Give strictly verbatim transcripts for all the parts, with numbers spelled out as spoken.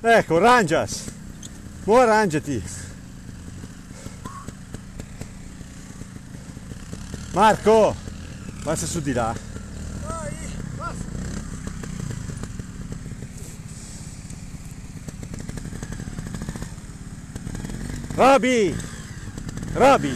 Ecco, Rangias. Buon arrangiati. Marco, passa su di là. Vai, passa. Roby! Roby!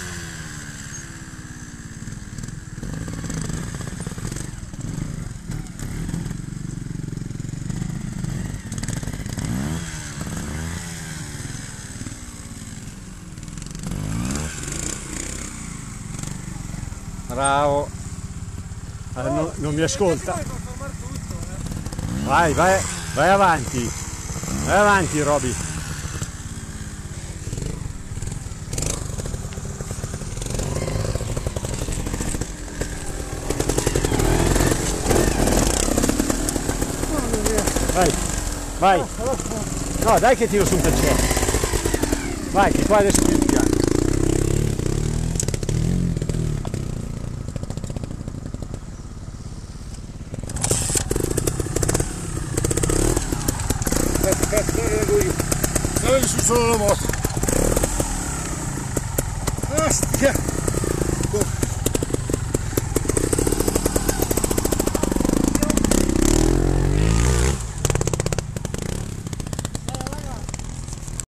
Bravo. Allora, non, non mi ascolta. Vai, vai, vai avanti. Vai avanti, Roby. Vai, vai. No, dai che tiro su un calciotto. Vai, che qua adesso più piano. Aspetta, aspetta, non leggo io. Salvi su solo la moto. Ostia!